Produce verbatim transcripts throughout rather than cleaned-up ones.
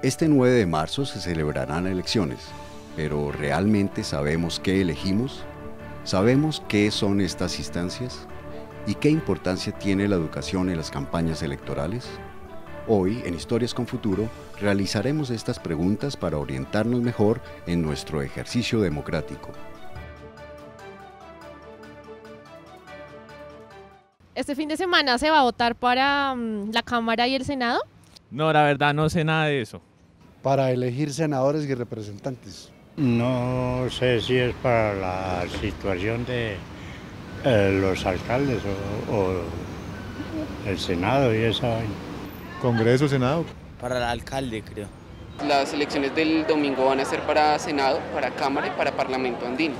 Este nueve de marzo se celebrarán elecciones, pero ¿realmente sabemos qué elegimos? ¿Sabemos qué son estas instancias? ¿Y qué importancia tiene la educación en las campañas electorales? Hoy, en Historias con Futuro, realizaremos estas preguntas para orientarnos mejor en nuestro ejercicio democrático. ¿Este fin de semana se va a votar para um, la Cámara y el Senado? No, la verdad no sé nada de eso. Para elegir senadores y representantes. No sé si es para la situación de eh, los alcaldes o, o el Senado y esa vaina. Congreso, Senado. Para el alcalde, creo. Las elecciones del domingo van a ser para Senado, para Cámara y para Parlamento andino.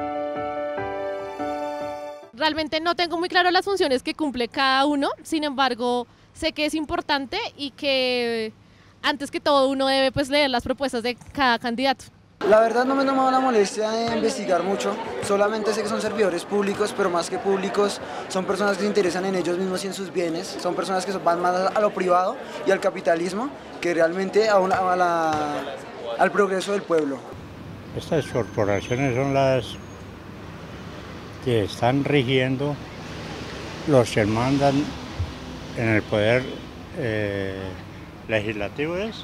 Realmente no tengo muy claro las funciones que cumple cada uno, sin embargo, sé que es importante y que antes que todo uno debe pues leer las propuestas de cada candidato. La verdad no me he tomado la molestia de investigar mucho, solamente sé que son servidores públicos, pero más que públicos son personas que se interesan en ellos mismos y en sus bienes, son personas que van más a lo privado y al capitalismo que realmente a una, a la, al progreso del pueblo. Estas corporaciones son las que están rigiendo los que mandan en el poder eh, legislativo, ¿es?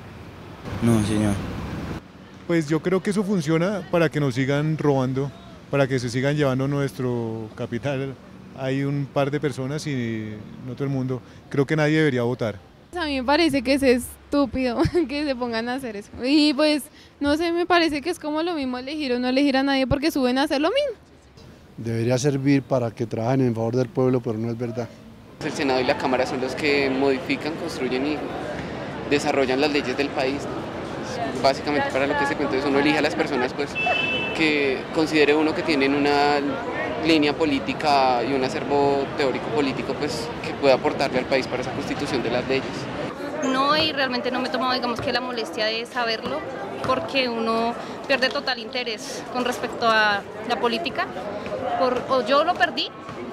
No, señor. Pues yo creo que eso funciona para que nos sigan robando, para que se sigan llevando nuestro capital. Hay un par de personas y no todo el mundo. Creo que nadie debería votar. A mí me parece que es estúpido que se pongan a hacer eso. Y pues, no sé, me parece que es como lo mismo elegir o no elegir a nadie porque suben a hacer lo mismo. Debería servir para que trabajen en favor del pueblo, pero no es verdad. El Senado y la Cámara son los que modifican, construyen y desarrollan las leyes del país, ¿no? Básicamente para lo que se cuenta es uno elige a las personas pues, que considere uno que tienen una línea política y un acervo teórico político pues, que pueda aportarle al país para esa constitución de las leyes. No, y realmente no me he tomado digamos que la molestia de saberlo porque uno pierde total interés con respecto a la política, por, o yo lo perdí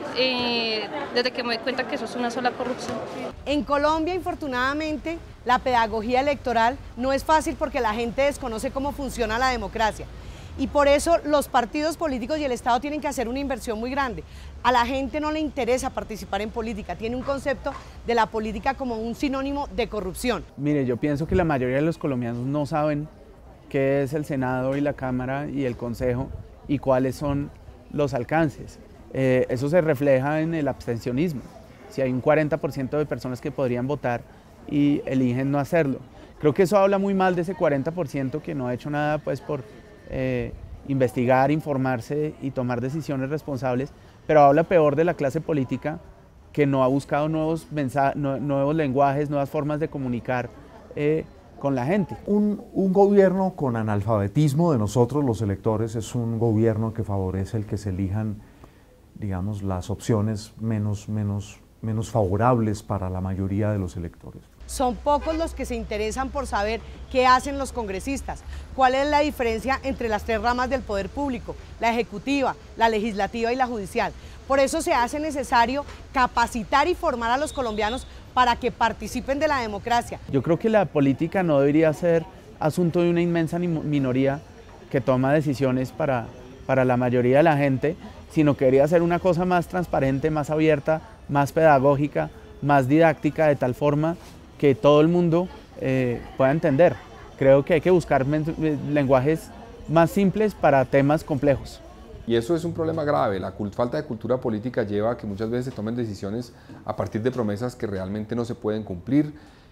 eh, desde que me doy cuenta que eso es una sola corrupción. En Colombia, infortunadamente, la pedagogía electoral no es fácil porque la gente desconoce cómo funciona la democracia. Y por eso los partidos políticos y el Estado tienen que hacer una inversión muy grande. A la gente no le interesa participar en política, tiene un concepto de la política como un sinónimo de corrupción. Mire, yo pienso que la mayoría de los colombianos no saben qué es el Senado y la Cámara y el Consejo y cuáles son los alcances. Eh, eso se refleja en el abstencionismo. Si hay un cuarenta por ciento de personas que podrían votar y eligen no hacerlo. Creo que eso habla muy mal de ese cuarenta por ciento que no ha hecho nada pues, por eh, investigar, informarse y tomar decisiones responsables, pero habla peor de la clase política que no ha buscado nuevos, nuevos lenguajes, nuevas formas de comunicar eh, con la gente. Un, un gobierno con analfabetismo de nosotros los electores es un gobierno que favorece el que se elijan, digamos, las opciones menos, menos, menos favorables para la mayoría de los electores. Son pocos los que se interesan por saber qué hacen los congresistas, cuál es la diferencia entre las tres ramas del poder público, la ejecutiva, la legislativa y la judicial. Por eso se hace necesario capacitar y formar a los colombianos para que participen de la democracia. Yo creo que la política no debería ser asunto de una inmensa minoría que toma decisiones para, para la mayoría de la gente, sino que debería ser una cosa más transparente, más abierta, más pedagógica, más didáctica, de tal forma que todo el mundo eh, pueda entender. Creo que hay que buscar lenguajes más simples para temas complejos. Y eso es un problema grave. La falta de cultura política lleva a que muchas veces se tomen decisiones a partir de promesas que realmente no se pueden cumplir,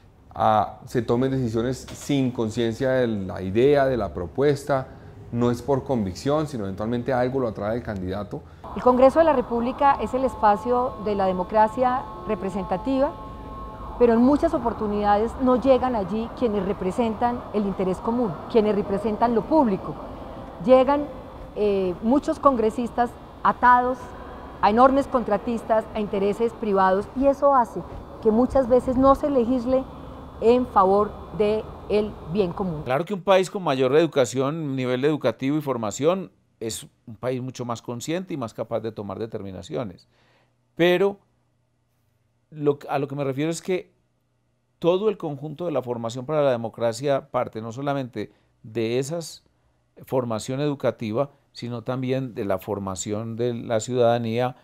a, se tomen decisiones sin conciencia de la idea, de la propuesta. No es por convicción, sino eventualmente algo lo atrae el candidato. El Congreso de la República es el espacio de la democracia representativa, pero en muchas oportunidades no llegan allí quienes representan el interés común, quienes representan lo público. Llegan eh, muchos congresistas atados a enormes contratistas, a intereses privados, y eso hace que muchas veces no se legisle en favor de el bien común. Claro que un país con mayor educación, nivel educativo y formación es un país mucho más consciente y más capaz de tomar determinaciones. Pero lo, a lo que me refiero es que todo el conjunto de la formación para la democracia parte no solamente de esa formación educativa, sino también de la formación de la ciudadanía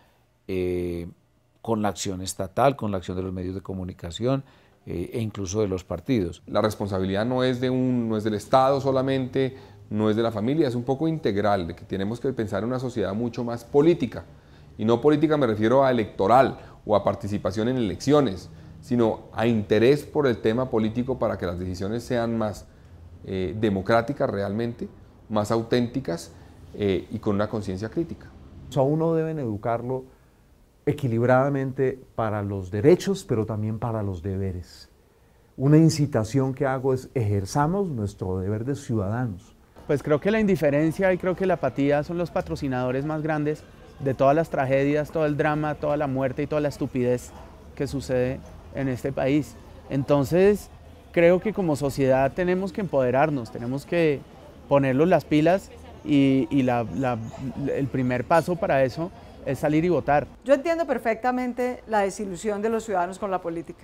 eh, con la acción estatal, con la acción de los medios de comunicación eh, e incluso de los partidos. La responsabilidad no es, de un, no es del Estado solamente, no es de la familia, es un poco integral, de que tenemos que pensar en una sociedad mucho más política. Y no política me refiero a electoral o a participación en elecciones, sino a interés por el tema político para que las decisiones sean más eh, democráticas realmente, más auténticas eh, y con una conciencia crítica. O sea, uno deben educarlo equilibradamente para los derechos, pero también para los deberes. Una incitación que hago es ejerzamos nuestro deber de ciudadanos. Pues creo que la indiferencia y creo que la apatía son los patrocinadores más grandes de todas las tragedias, todo el drama, toda la muerte y toda la estupidez que sucede en este país. Entonces, creo que como sociedad tenemos que empoderarnos, tenemos que ponernos las pilas y, y la, la, el primer paso para eso es salir y votar. Yo entiendo perfectamente la desilusión de los ciudadanos con la política.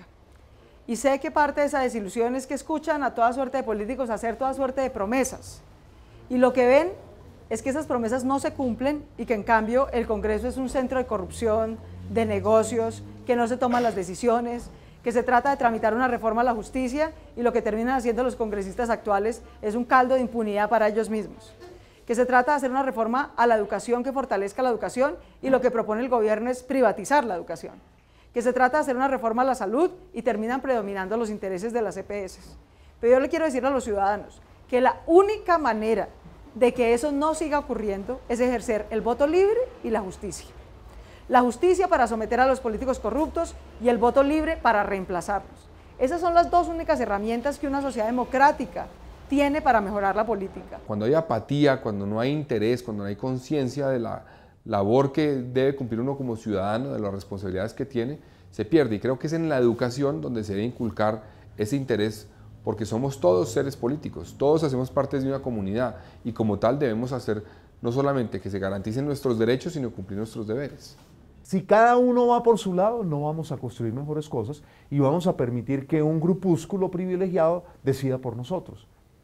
Y sé que parte de esa desilusión es que escuchan a toda suerte de políticos hacer toda suerte de promesas. Y lo que ven es que esas promesas no se cumplen y que en cambio el Congreso es un centro de corrupción, de negocios, que no se toman las decisiones, que se trata de tramitar una reforma a la justicia y lo que terminan haciendo los congresistas actuales es un caldo de impunidad para ellos mismos. Que se trata de hacer una reforma a la educación que fortalezca la educación y lo que propone el gobierno es privatizar la educación. Que se trata de hacer una reforma a la salud y terminan predominando los intereses de las E P S. Pero yo le quiero decir a los ciudadanos que la única manera de que eso no siga ocurriendo es ejercer el voto libre y la justicia. La justicia para someter a los políticos corruptos y el voto libre para reemplazarlos. Esas son las dos únicas herramientas que una sociedad democrática tiene para mejorar la política. Cuando hay apatía, cuando no hay interés, cuando no hay conciencia de la labor que debe cumplir uno como ciudadano, de las responsabilidades que tiene, se pierde. Y creo que es en la educación donde se debe inculcar ese interés, porque somos todos seres políticos, todos hacemos parte de una comunidad y como tal debemos hacer no solamente que se garanticen nuestros derechos, sino cumplir nuestros deberes. Si cada uno va por su lado, no vamos a construir mejores cosas y vamos a permitir que un grupúsculo privilegiado decida por nosotros.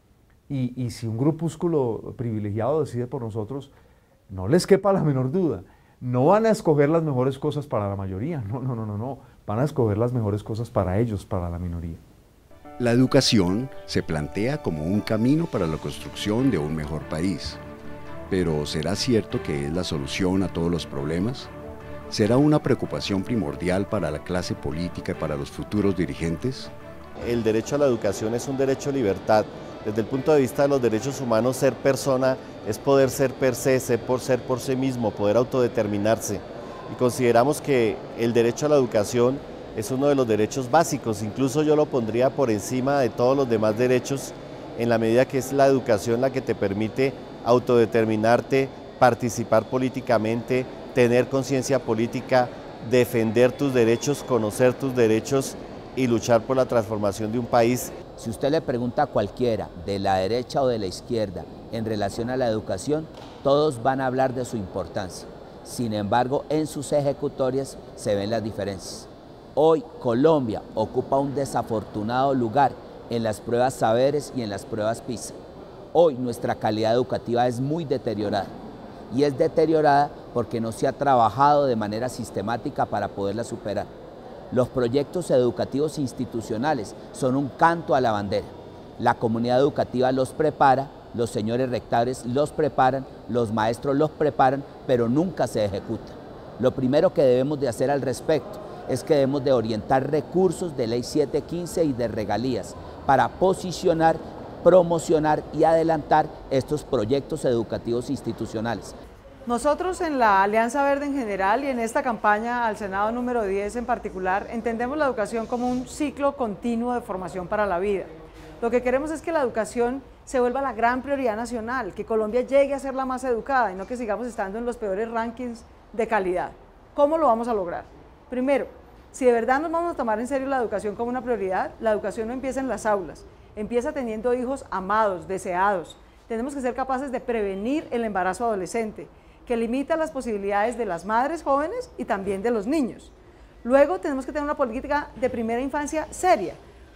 Y, y si un grupúsculo privilegiado decide por nosotros, no les quepa la menor duda, no van a escoger las mejores cosas para la mayoría, no, no, no, no, no, van a escoger las mejores cosas para ellos, para la minoría. La educación se plantea como un camino para la construcción de un mejor país. Pero ¿será cierto que es la solución a todos los problemas? ¿Será una preocupación primordial para la clase política y para los futuros dirigentes? El derecho a la educación es un derecho a libertad. Desde el punto de vista de los derechos humanos, ser persona es poder ser per se, ser por ser por sí mismo, poder autodeterminarse. Y consideramos que el derecho a la educación es uno de los derechos básicos, incluso yo lo pondría por encima de todos los demás derechos, en la medida que es la educación la que te permite autodeterminarte, participar políticamente, tener conciencia política, defender tus derechos, conocer tus derechos y luchar por la transformación de un país. Si usted le pregunta a cualquiera, de la derecha o de la izquierda, en relación a la educación, todos van a hablar de su importancia. Sin embargo, en sus ejecutorias se ven las diferencias. Hoy Colombia ocupa un desafortunado lugar en las pruebas Saberes y en las pruebas PISA. Hoy nuestra calidad educativa es muy deteriorada y es deteriorada porque no se ha trabajado de manera sistemática para poderla superar. Los proyectos educativos institucionales son un canto a la bandera. La comunidad educativa los prepara, los señores rectores los preparan, los maestros los preparan, pero nunca se ejecuta. Lo primero que debemos de hacer al respecto es que debemos de orientar recursos de Ley setecientos quince y de regalías para posicionar, promocionar y adelantar estos proyectos educativos institucionales. Nosotros en la Alianza Verde en general y en esta campaña al Senado número diez en particular, entendemos la educación como un ciclo continuo de formación para la vida. Lo que queremos es que la educación se vuelva la gran prioridad nacional, que Colombia llegue a ser la más educada y no que sigamos estando en los peores rankings de calidad. ¿Cómo lo vamos a lograr? Primero, si de verdad nos vamos a tomar en serio la educación como una prioridad, la educación no empieza en las aulas, empieza teniendo hijos amados, deseados. Tenemos que ser capaces de prevenir el embarazo adolescente, que limita las posibilidades de las madres jóvenes y también de los niños. Luego tenemos que tener una política de primera infancia seria,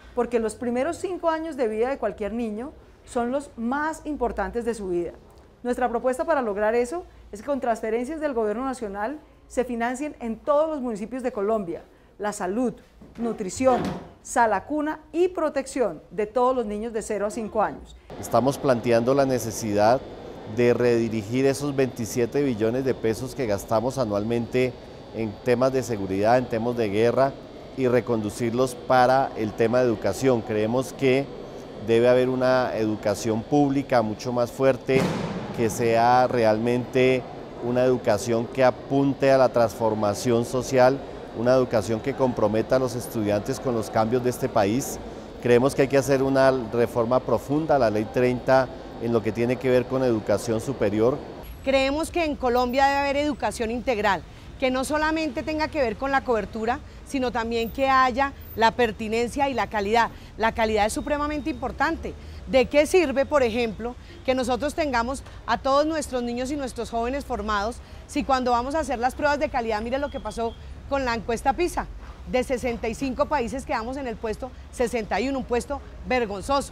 porque los primeros cinco años de vida de cualquier niño son los más importantes de su vida. Nuestra propuesta para lograr eso es que con transferencias del Gobierno Nacional se financien en todos los municipios de Colombia la salud, nutrición, sala cuna y protección de todos los niños de cero a cinco años. Estamos planteando la necesidad de redirigir esos veintisiete billones de pesos que gastamos anualmente en temas de seguridad, en temas de guerra, y reconducirlos para el tema de educación. Creemos que debe haber una educación pública mucho más fuerte, que sea realmente una educación que apunte a la transformación social, una educación que comprometa a los estudiantes con los cambios de este país. Creemos que hay que hacer una reforma profunda a la Ley treinta en lo que tiene que ver con educación superior. Creemos que en Colombia debe haber educación integral, que no solamente tenga que ver con la cobertura, sino también que haya la pertinencia y la calidad. La calidad es supremamente importante. ¿De qué sirve, por ejemplo, que nosotros tengamos a todos nuestros niños y nuestros jóvenes formados si cuando vamos a hacer las pruebas de calidad, mire lo que pasó con la encuesta PISA? De sesenta y cinco países quedamos en el puesto sesenta y uno, un puesto vergonzoso.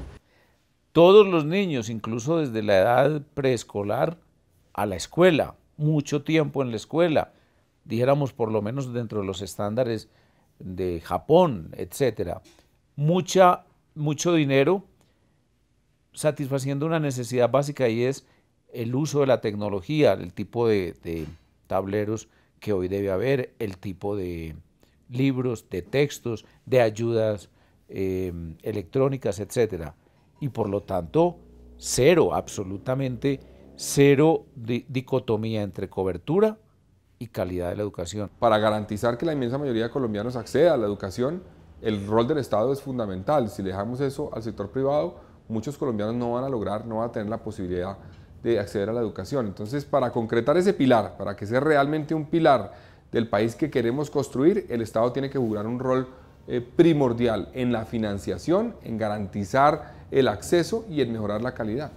Todos los niños, incluso desde la edad preescolar a la escuela, mucho tiempo en la escuela, dijéramos por lo menos dentro de los estándares de Japón, etcétera. Mucha, mucho dinero satisfaciendo una necesidad básica, y es el uso de la tecnología, el tipo de, de tableros que hoy debe haber, el tipo de libros, de textos, de ayudas eh, electrónicas, etcétera. Y por lo tanto, cero, absolutamente cero di dicotomía entre cobertura y calidad de la educación. Para garantizar que la inmensa mayoría de colombianos acceda a la educación, el rol del Estado es fundamental. Si le dejamos eso al sector privado, muchos colombianos no van a lograr, no van a tener la posibilidad de acceder a la educación. Entonces, para concretar ese pilar, para que sea realmente un pilar del país que queremos construir, el Estado tiene que jugar un rol eh, primordial en la financiación, en garantizar el acceso y en mejorar la calidad.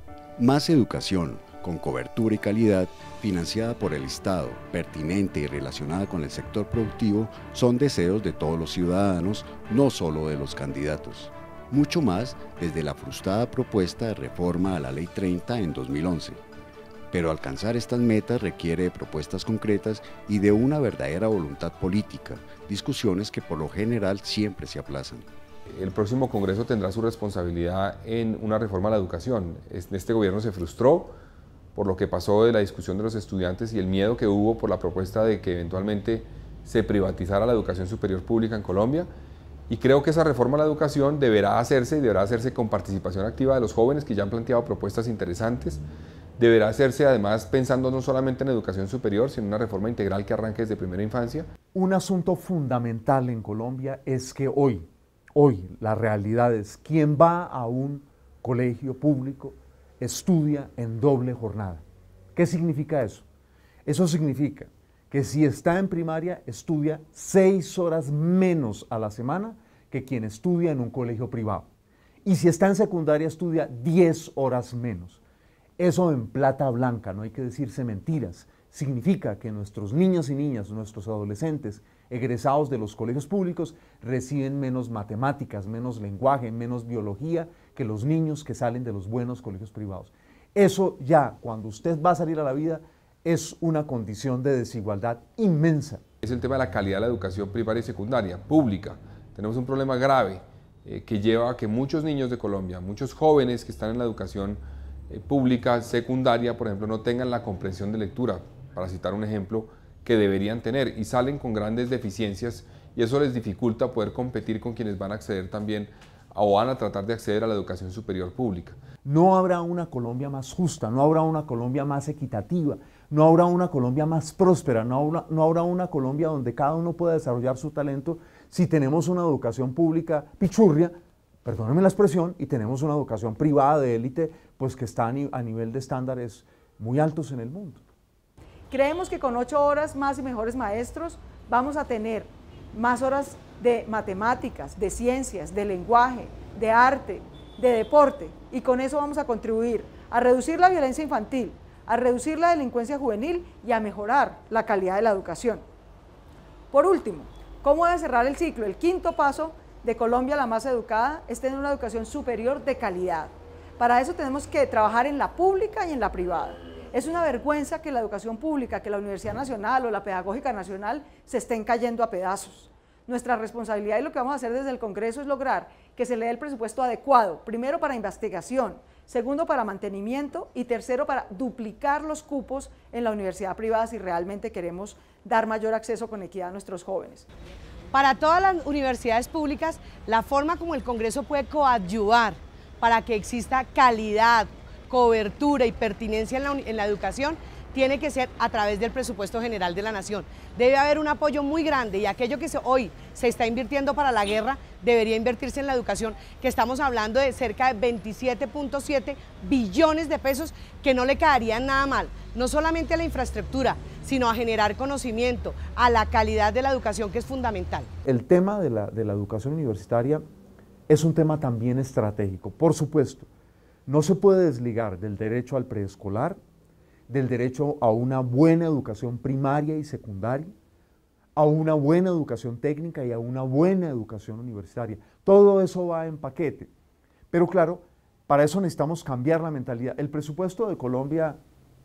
Más educación, con cobertura y calidad, financiada por el Estado, pertinente y relacionada con el sector productivo, son deseos de todos los ciudadanos, no solo de los candidatos. Mucho más desde la frustrada propuesta de reforma a la Ley treinta en dos mil once. Pero alcanzar estas metas requiere de propuestas concretas y de una verdadera voluntad política, discusiones que por lo general siempre se aplazan. El próximo Congreso tendrá su responsabilidad en una reforma a la educación. Este gobierno se frustró por lo que pasó de la discusión de los estudiantes y el miedo que hubo por la propuesta de que eventualmente se privatizara la educación superior pública en Colombia. Y creo que esa reforma a la educación deberá hacerse y deberá hacerse con participación activa de los jóvenes que ya han planteado propuestas interesantes. Deberá hacerse además pensando no solamente en educación superior, sino en una reforma integral que arranque desde primera infancia. Un asunto fundamental en Colombia es que hoy, hoy la realidad es quien va a un colegio público estudia en doble jornada. ¿Qué significa eso? Eso significa que si está en primaria estudia seis horas menos a la semana que quien estudia en un colegio privado. Y si está en secundaria estudia diez horas menos. Eso en plata blanca, no hay que decirse mentiras, significa que nuestros niños y niñas, nuestros adolescentes egresados de los colegios públicos reciben menos matemáticas, menos lenguaje, menos biología que los niños que salen de los buenos colegios privados. Eso ya, cuando usted va a salir a la vida, es una condición de desigualdad inmensa. Es el tema de la calidad de la educación primaria y secundaria, pública. Tenemos un problema grave eh, que lleva a que muchos niños de Colombia, muchos jóvenes que están en la educación eh, pública secundaria, por ejemplo, no tengan la comprensión de lectura, para citar un ejemplo, que deberían tener, y salen con grandes deficiencias, y eso les dificulta poder competir con quienes van a acceder también o van a tratar de acceder a la educación superior pública. No habrá una Colombia más justa, no habrá una Colombia más equitativa, no habrá una Colombia más próspera, no habrá, no habrá una Colombia donde cada uno pueda desarrollar su talento si tenemos una educación pública pichurria, perdónenme la expresión, y tenemos una educación privada de élite, pues que está a, ni, a nivel de estándares muy altos en el mundo. Creemos que con ocho horas más y mejores maestros vamos a tener más horas de matemáticas, de ciencias, de lenguaje, de arte, de deporte, y con eso vamos a contribuir a reducir la violencia infantil, a reducir la delincuencia juvenil y a mejorar la calidad de la educación. Por último, ¿cómo debe cerrar el ciclo? El quinto paso de Colombia la más educada es tener una educación superior de calidad. Para eso tenemos que trabajar en la pública y en la privada. Es una vergüenza que la educación pública, que la Universidad Nacional o la Pedagógica Nacional se estén cayendo a pedazos. Nuestra responsabilidad y lo que vamos a hacer desde el Congreso es lograr que se le dé el presupuesto adecuado, primero para investigación, segundo para mantenimiento y tercero para duplicar los cupos en la universidad privada si realmente queremos dar mayor acceso con equidad a nuestros jóvenes. Para todas las universidades públicas, la forma como el Congreso puede coadyuvar para que exista calidad, cobertura y pertinencia en la, en la educación tiene que ser a través del presupuesto general de la nación. Debe haber un apoyo muy grande y aquello que se, hoy se está invirtiendo para la guerra debería invertirse en la educación, que estamos hablando de cerca de veintisiete punto siete billones de pesos que no le caerían nada mal, no solamente a la infraestructura, sino a generar conocimiento, a la calidad de la educación, que es fundamental. El tema de la, de la educación universitaria es un tema también estratégico, por supuesto. No se puede desligar del derecho al preescolar, del derecho a una buena educación primaria y secundaria, a una buena educación técnica y a una buena educación universitaria. Todo eso va en paquete. Pero claro, para eso necesitamos cambiar la mentalidad. El presupuesto de Colombia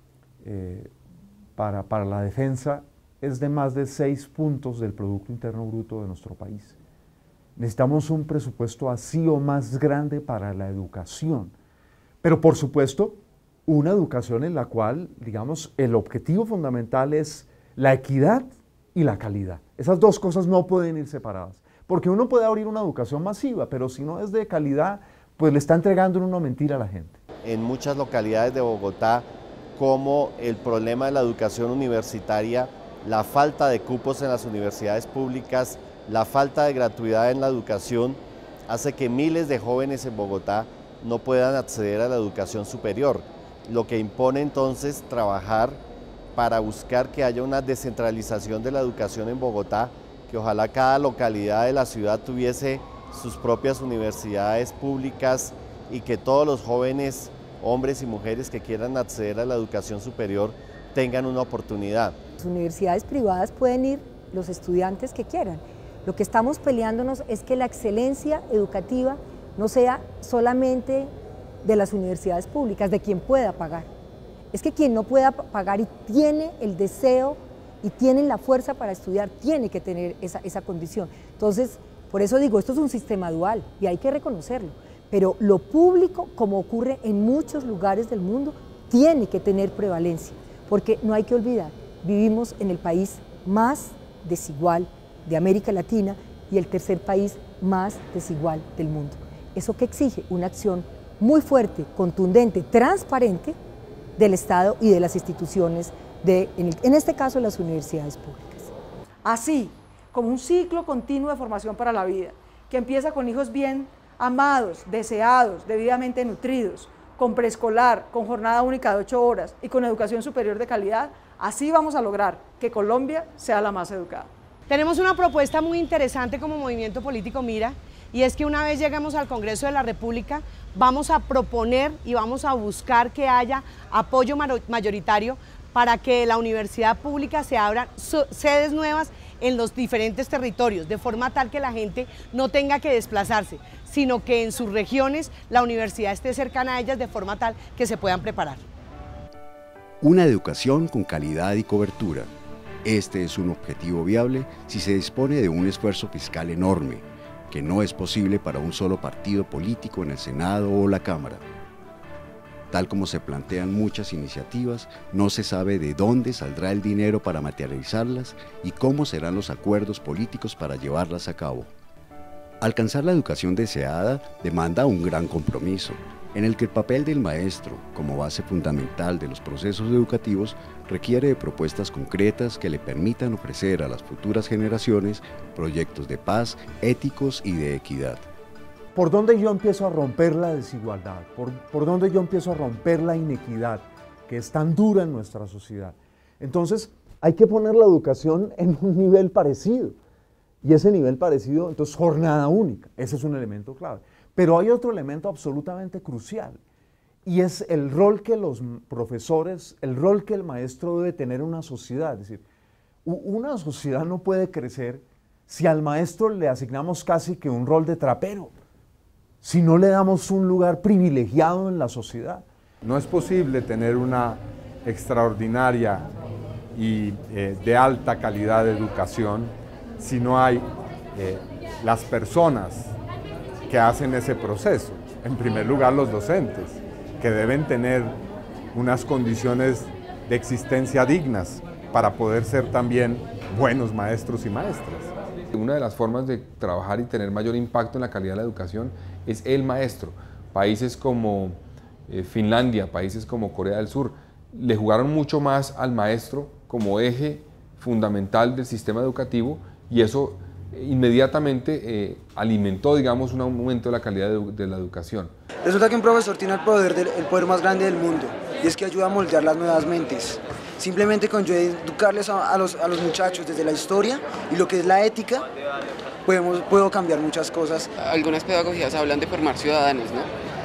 eh, para, para la defensa es de más de seis puntos del Producto Interno Bruto de nuestro país. Necesitamos un presupuesto así o más grande para la educación. Pero por supuesto, una educación en la cual, digamos, el objetivo fundamental es la equidad y la calidad. Esas dos cosas no pueden ir separadas, porque uno puede abrir una educación masiva, pero si no es de calidad, pues le está entregando una mentira a la gente. En muchas localidades de Bogotá, como el problema de la educación universitaria, la falta de cupos en las universidades públicas, la falta de gratuidad en la educación, hace que miles de jóvenes en Bogotá no puedan acceder a la educación superior, lo que impone entonces trabajar para buscar que haya una descentralización de la educación en Bogotá, que ojalá cada localidad de la ciudad tuviese sus propias universidades públicas y que todos los jóvenes, hombres y mujeres que quieran acceder a la educación superior tengan una oportunidad. Las universidades privadas pueden ir los estudiantes que quieran. Lo que estamos peleándonos es que la excelencia educativa no sea solamente de las universidades públicas, de quien pueda pagar. Es que quien no pueda pagar y tiene el deseo y tiene la fuerza para estudiar, tiene que tener esa, esa condición. Entonces, por eso digo, esto es un sistema dual y hay que reconocerlo. Pero lo público, como ocurre en muchos lugares del mundo, tiene que tener prevalencia, porque no hay que olvidar, vivimos en el país más desigual de América Latina y el tercer país más desigual del mundo. Eso que exige una acción muy fuerte, contundente, transparente del Estado y de las instituciones, de, en, el, en este caso las universidades públicas. Así como un ciclo continuo de formación para la vida, que empieza con hijos bien amados, deseados, debidamente nutridos, con preescolar, con jornada única de ocho horas y con educación superior de calidad, así vamos a lograr que Colombia sea la más educada. Tenemos una propuesta muy interesante como Movimiento Político Mira, y es que una vez lleguemos al Congreso de la República, vamos a proponer y vamos a buscar que haya apoyo mayoritario para que la universidad pública se abran sedes nuevas en los diferentes territorios, de forma tal que la gente no tenga que desplazarse, sino que en sus regiones la universidad esté cercana a ellas de forma tal que se puedan preparar. Una educación con calidad y cobertura. Este es un objetivo viable si se dispone de un esfuerzo fiscal enorme, que no es posible para un solo partido político en el Senado o la Cámara. Tal como se plantean muchas iniciativas, no se sabe de dónde saldrá el dinero para materializarlas y cómo serán los acuerdos políticos para llevarlas a cabo. Alcanzar la educación deseada demanda un gran compromiso, en el que el papel del maestro, como base fundamental de los procesos educativos, requiere de propuestas concretas que le permitan ofrecer a las futuras generaciones proyectos de paz, éticos y de equidad. ¿Por dónde yo empiezo a romper la desigualdad? ¿Por, por dónde yo empiezo a romper la inequidad que es tan dura en nuestra sociedad? Entonces, hay que poner la educación en un nivel parecido. Y ese nivel parecido, entonces, jornada única. Ese es un elemento clave. Pero hay otro elemento absolutamente crucial, y es el rol que los profesores, el rol que el maestro debe tener en una sociedad. Es decir, una sociedad no puede crecer si al maestro le asignamos casi que un rol de trapero, si no le damos un lugar privilegiado en la sociedad? No es posible tener una extraordinaria y eh, de alta calidad de educación si no hay eh, las personas que hacen ese proceso. En primer lugar, los docentes, que deben tener unas condiciones de existencia dignas para poder ser también buenos maestros y maestras. Una de las formas de trabajar y tener mayor impacto en la calidad de la educación es el maestro. Países como eh, Finlandia, países como Corea del Sur, le jugaron mucho más al maestro como eje fundamental del sistema educativo, y eso inmediatamente eh, alimentó, digamos, un aumento de la calidad de, de la educación. Resulta que un profesor tiene el poder, del, el poder más grande del mundo, y es que ayuda a moldear las nuevas mentes. Simplemente con yo educarles a, a, los, a los muchachos desde la historia y lo que es la ética, podemos, puedo cambiar muchas cosas. Algunas pedagogías hablan de formar ciudadanos, ¿no?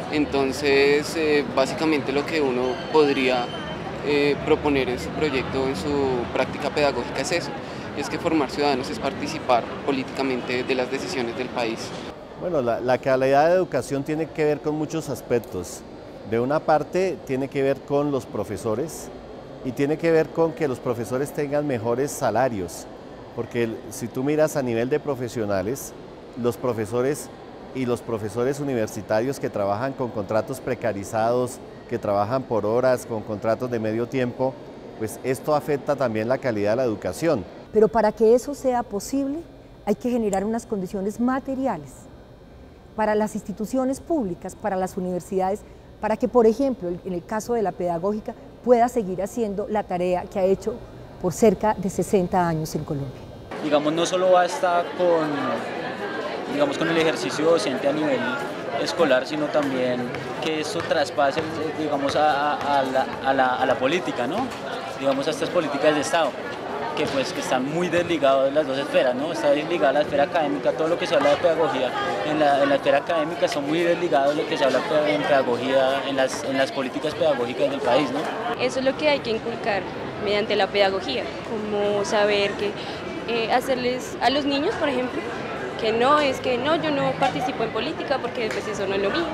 Entonces, eh, básicamente lo que uno podría eh, proponer en su proyecto, en su práctica pedagógica, es eso. Es que formar ciudadanos es participar políticamente de las decisiones del país. Bueno, la, la calidad de educación tiene que ver con muchos aspectos. De una parte tiene que ver con los profesores y tiene que ver con que los profesores tengan mejores salarios, porque el, si tú miras a nivel de profesionales, los profesores y los profesores universitarios que trabajan con contratos precarizados, que trabajan por horas, con contratos de medio tiempo, pues esto afecta también la calidad de la educación. Pero para que eso sea posible, hay que generar unas condiciones materiales para las instituciones públicas, para las universidades, para que, por ejemplo, en el caso de la pedagógica, pueda seguir haciendo la tarea que ha hecho por cerca de sesenta años en Colombia. Digamos, no solo basta con, digamos, con el ejercicio docente a nivel escolar, sino también que eso traspase, digamos, a, a, la, a, la, a la política, ¿no? Digamos, a estas políticas de Estado, que pues que están muy desligados de las dos esferas, ¿no? Está desligada la esfera académica, todo lo que se habla de pedagogía en la, en la esfera académica son muy desligados de lo que se habla en pedagogía, en las, en las políticas pedagógicas del país, ¿no? Eso es lo que hay que inculcar mediante la pedagogía, como saber que eh, hacerles a los niños, por ejemplo, que no es que no, yo no participo en política porque pues eso no es lo mío,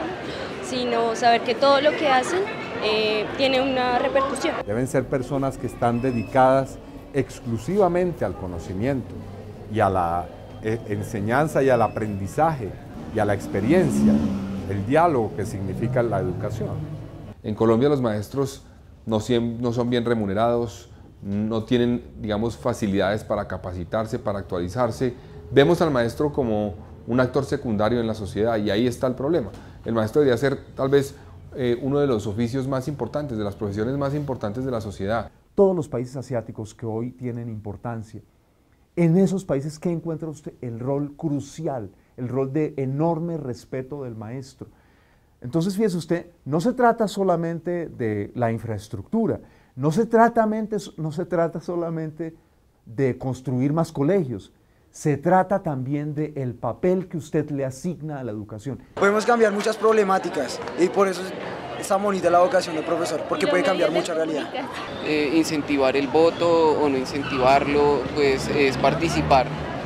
sino saber que todo lo que hacen eh, tiene una repercusión. Deben ser personas que están dedicadas exclusivamente al conocimiento y a la eh, enseñanza y al aprendizaje y a la experiencia, el diálogo que significa la educación. En Colombia los maestros no, no son bien remunerados, no tienen, digamos, facilidades para capacitarse, para actualizarse. Vemos al maestro como un actor secundario en la sociedad y ahí está el problema. El maestro debería ser tal vez eh, uno de los oficios más importantes, de las profesiones más importantes de la sociedad. Todos los países asiáticos que hoy tienen importancia, en esos países, ¿qué encuentra usted? El rol crucial, el rol de enorme respeto del maestro. Entonces, fíjese usted, no se trata solamente de la infraestructura, no se trata, no se trata solamente de construir más colegios, se trata también del papel que usted le asigna a la educación. Podemos cambiar muchas problemáticas y por eso está bonita la vocación del profesor, porque puede cambiar mucha realidad. Eh, incentivar el voto o no incentivarlo, pues es participar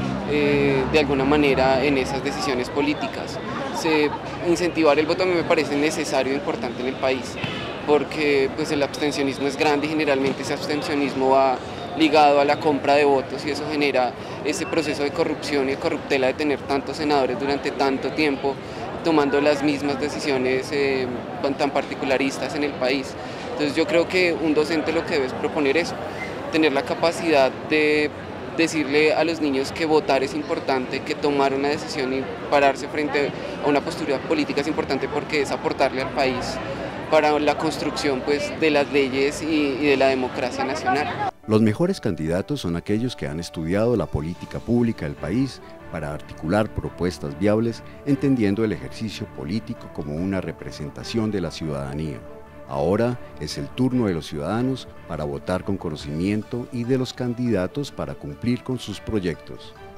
eh, de alguna manera en esas decisiones políticas. Se, incentivar el voto a mí me parece necesario e importante en el país, porque pues el abstencionismo es grande y generalmente ese abstencionismo va ligado a la compra de votos y eso genera ese proceso de corrupción y de corruptela de tener tantos senadores durante tanto tiempo tomando las mismas decisiones eh, tan particularistas en el país. Entonces yo creo que un docente lo que debe es proponer eso, tener la capacidad de decirle a los niños que votar es importante, que tomar una decisión y pararse frente a una postura política es importante porque es aportarle al país para la construcción pues, de las leyes y, y de la democracia nacional. Los mejores candidatos son aquellos que han estudiado la política pública del país para articular propuestas viables, entendiendo el ejercicio político como una representación de la ciudadanía. Ahora es el turno de los ciudadanos para votar con conocimiento y de los candidatos para cumplir con sus proyectos.